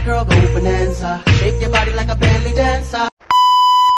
girl, go bonanza. Shake your body like a belly dancer.